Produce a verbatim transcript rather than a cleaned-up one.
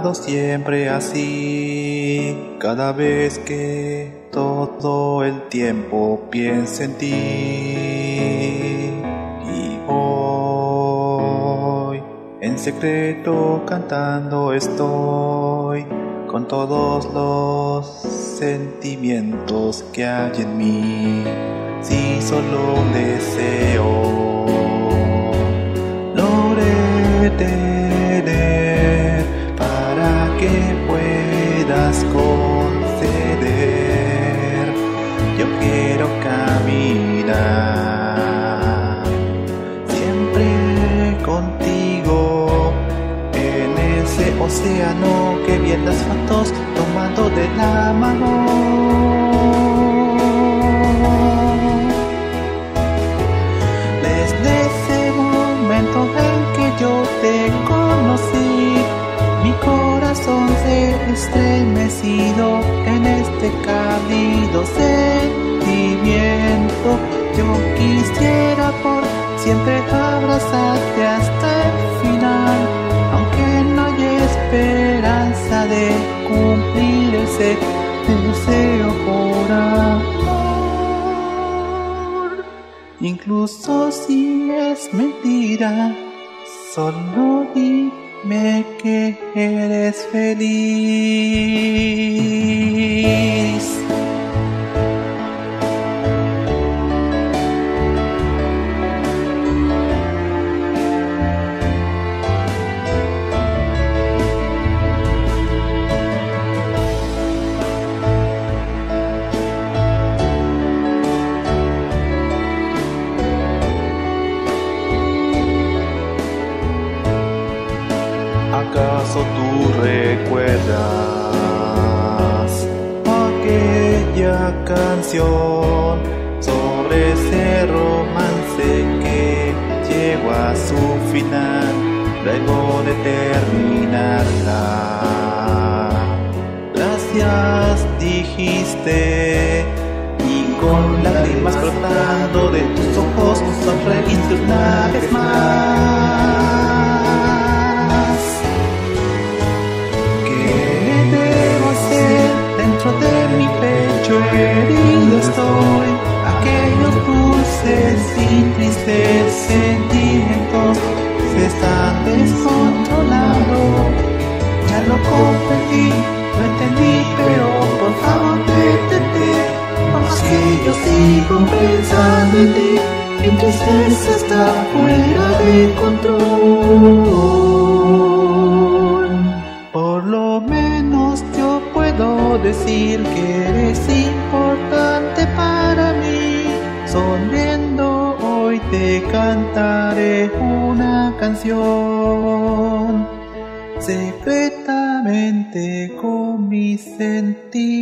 estado siempre así. Cada vez que todo el tiempo pienso en ti. Y hoy en secreto cantando estoy, con todos los sentimientos que hay en mí. Si solo un deseo logré tener para que puedas conceder, yo quiero caminar siempre contigo en ese océano que vi en las fotos, tomando de la mano. Yo te conocí, mi corazón se ha estremecido en este cálido sentimiento. Yo quisiera por siempre abrazarte hasta el final, aunque no hay esperanza de cumplir ese deseo por amor. Incluso si es mentira, solo dime que eres feliz. ¿Acaso tú recuerdas aquella canción sobre ese romance que llegó a su final luego de terminarla? Gracias dijiste y con lágrimas brotando de tus ojos sonreíste una vez más. Dentro de mi pecho herido estoy, aquellos dulces y tristes sentimientos se están descontrolando. Ya lo comprendí, lo entendí, pero por favor detente, más que yo sigo pensando en ti, mi tristeza está fuera de control. Por lo menos yo puedo decir que eres importante para mí. Sonriendo hoy te cantaré una canción, secretamente con mis sentimientos.